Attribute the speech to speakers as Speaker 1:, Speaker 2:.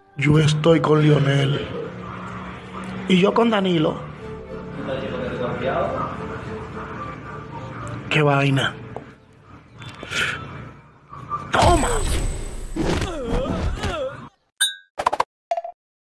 Speaker 1: Yo estoy con Lionel. Y yo con Danilo. Qué vaina. Toma.